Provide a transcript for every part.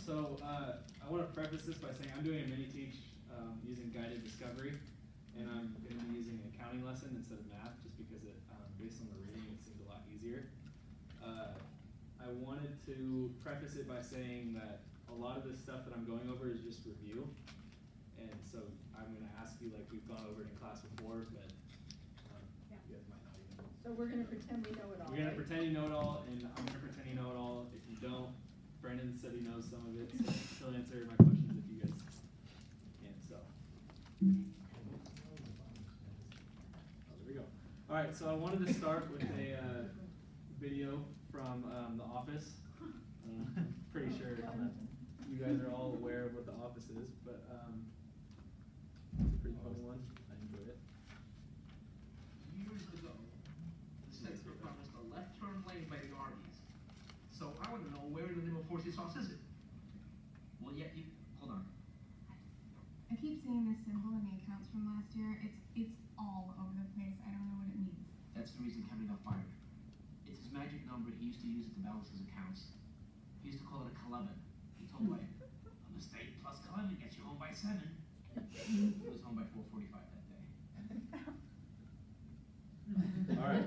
So I want to preface this by saying I'm doing a mini-teach using guided discovery, and I'm going to be using an accounting lesson instead of math, just because it, based on the reading, it seems a lot easier. I wanted to preface it by saying that a lot of this stuff that I'm going over is just review, and so I'm going to ask you like we've gone over it in class before, but you guys might not even know. So we're going to pretend we know it all. We're going to pretend you know it all, and I'm going to pretend you know it all. If you don't, Brendan said he knows some of it, so he'll answer my questions if you guys can't. So, oh, there we go. All right, so I wanted to start with a video from The Office. Pretty sure you guys are all aware of what The Office is, but it's a pretty funny one. I enjoyed it. Years ago, the States were promised a left turn lane by the Arby's. So I want to know, where in the name of horsey sauce is it? Well, yeah, hold on. I keep seeing this symbol in the accounts from last year. It's all over the place. I don't know what it means. That's the reason Kevin got fired. It's his magic number he used to use it to balance his accounts. He used to call it a Cullevan. He told me, a mistake plus Cullevan gets you home by 7. He was home by 4:45 that day. All right.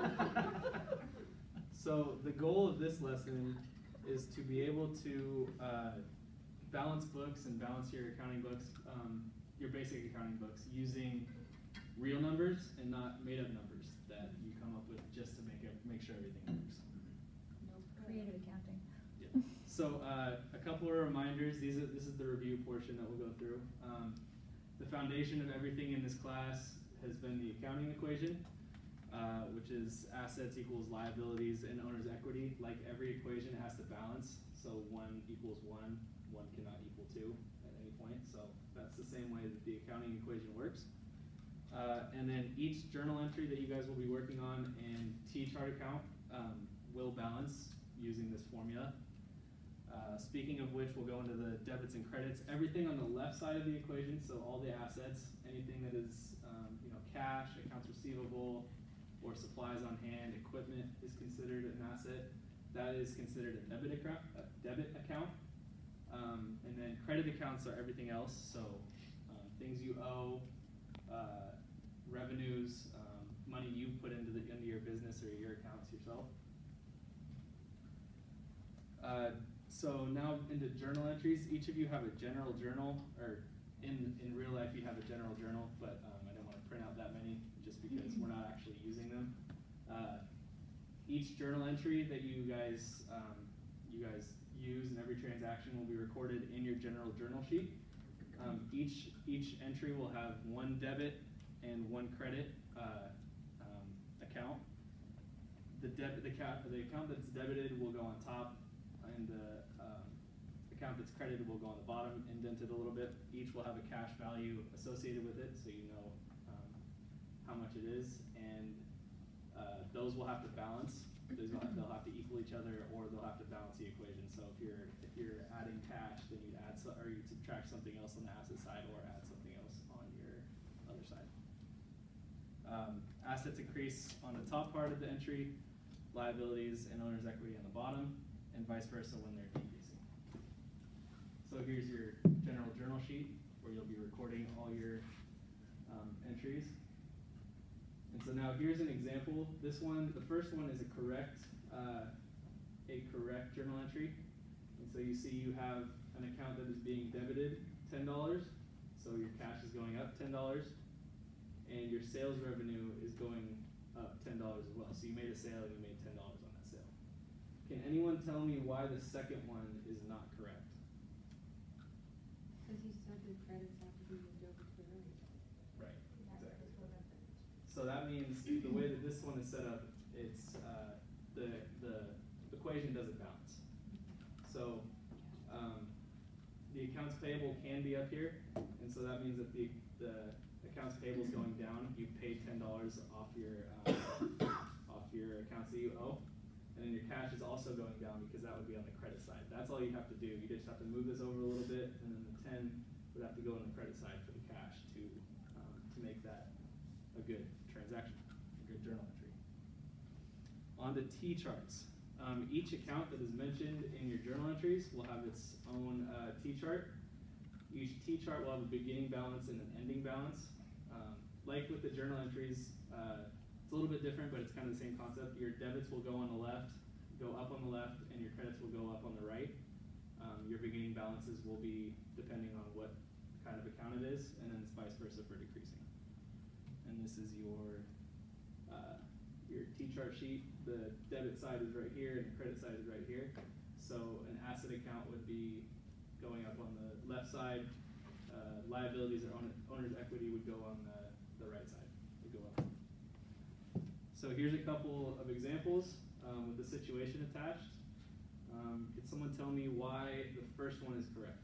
So the goal of this lesson is to be able to balance books and balance your accounting books, your basic accounting books, using real numbers and not made-up numbers that you come up with just to make sure everything works. Creative accounting. Yeah. So a couple of reminders. This is the review portion that we'll go through. The foundation of everything in this class has been the accounting equation, which is assets equals liabilities and owner's equity. Like every equation, it has to balance. So 1 equals 1, 1 cannot equal 2 at any point. So that's the same way that the accounting equation works. And then each journal entry that you guys will be working on in T-chart account will balance using this formula. Speaking of which, we'll go into the debits and credits. Everything on the left side of the equation, so all the assets, anything that is cash, accounts receivable, or supplies on hand, equipment is considered an asset. That is considered a debit account. And then credit accounts are everything else, so things you owe, revenues, money you put into your business or your accounts yourself. So now into journal entries. Each of you have a general journal, or in real life you have a general journal, but I don't want to print out that many just because we're not actually using them. Each journal entry that you guys use in every transaction will be recorded in your general journal sheet. Each entry will have 1 debit and 1 credit account. The account that's debited will go on top, and the account that's credited will go on the bottom, indented a little bit. Each will have a cash value associated with it, so you know how much it is, and those will have to balance. They'll have to equal each other, or they'll have to balance the equation. So if you're adding cash, then you'd add or you'd subtract something else on the asset side, or add something else on your other side. Assets increase on the top part of the entry, liabilities and owner's equity on the bottom, and vice versa when they're decreasing. So here's your general journal sheet where you'll be recording all your entries. And so now here's an example. This one, the first one is a correct journal entry. And so you see you have an account that is being debited $10, so your cash is going up $10, and your sales revenue is going up $10 as well. So you made a sale and you made $10 on that sale. Can anyone tell me why the second one is not correct? Because you said the credits have to be moved over to the early. Right, exactly. So that means the way that this one is set up, it's the equation doesn't balance. So the accounts payable can be up here, and so that means that the accounts payable is going down. You've paid $10 off your accounts that you owe, and then your cash is also going down because that would be on the credit side. That's all you have to do. You just have to move this over a little bit, and then the 10 would have to go on the credit side for the cash to make that a good transaction, a good journal entry. On to T-charts. Each account that is mentioned in your journal entries will have its own T-chart. Each T-chart will have a beginning balance and an ending balance. Like with the journal entries, it's a little bit different, but it's kind of the same concept. Your debits will go on the left, go up on the left, and your credits will go up on the right. Your beginning balances will be depending on what kind of account it is, and then it's vice versa for decreasing. And this is your T-chart sheet. The debit side is right here, and the credit side is right here. So an asset account would be going up on the left side. Liabilities or owner's equity would go on the right side, would go up. So here's a couple of examples with the situation attached. Could someone tell me why the first one is correct?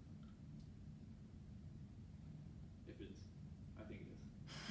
If it is. I think it is.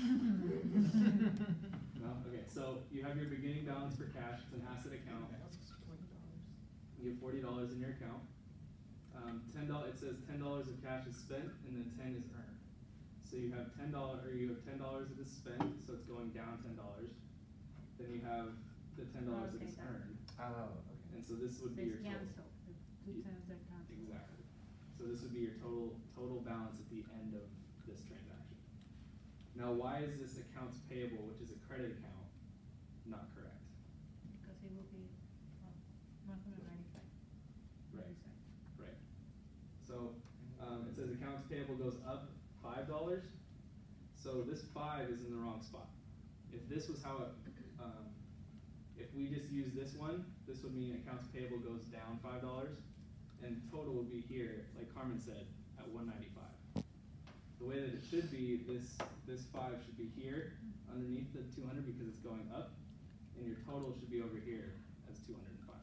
No? Okay, so you have your beginning balance for cash. It's an asset account. You have $40 in your account. $10. It says $10 of cash is spent, and then 10 is earned. So you have $10, or you have $10 that is spent, so it's going down $10. Then you have the $10 that is earned. Oh, okay. And so this would be your total. cancel. The 2 times are canceled. Exactly. So this would be your total balance at the end of this transaction. Now, why is this accounts payable, which is a credit account, not correct? Because it will be 195. Right. Right. So it says accounts payable goes up $5. So this 5 is in the wrong spot. If this was how it, if we just use this one, this would mean accounts payable goes down $5, and total would be here, like Carmen said, at 195. The way that it should be, this 5 should be here underneath the 200 because it's going up, and your total should be over here as 205.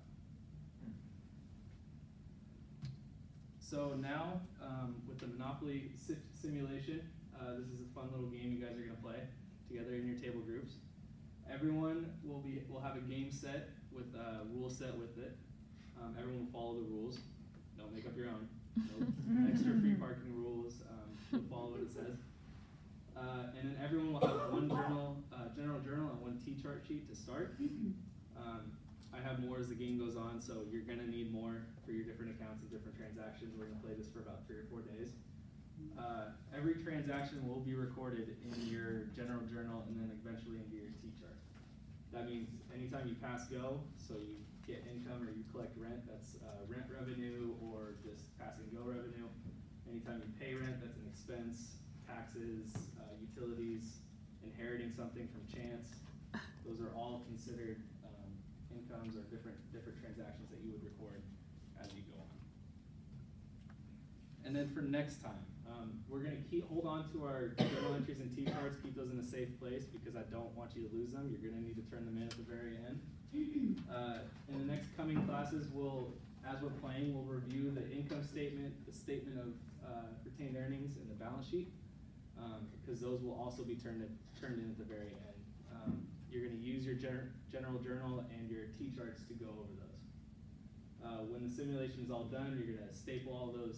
So now, with the Monopoly simulation, this is a fun little game you guys are gonna play together in your table groups. Everyone will have a game set with a rule set with it. Everyone will follow the rules. Don't make up your own. No extra free parking rules. You'll follow what it says. And then everyone will have one general journal and one T-chart sheet to start. I have more as the game goes on, so you're gonna need more for your different accounts and different transactions. We're gonna play this for about 3 or 4 days. Every transaction will be recorded in your general journal and then eventually into your T-chart. That means anytime you pass go, so you get income or you collect rent, that's rent revenue or just pass and go revenue. Anytime you pay rent, that's an expense, taxes, utilities, inheriting something from chance. Those are all considered incomes or different transactions that you would record as you go on. And then for next time, we're going to hold on to our journal entries and T-charts, keep those in a safe place because I don't want you to lose them. You're going to need to turn them in at the very end. In the next coming classes, as we're playing, we'll review the income statement, the statement of retained earnings, and the balance sheet, because those will also be turned in at the very end. You're going to use your general journal and your T-charts to go over those. When the simulation is all done, you're going to staple all those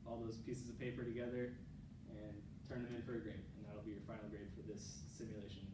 pieces of paper together and turn them in for a grade, and that'll be your final grade for this simulation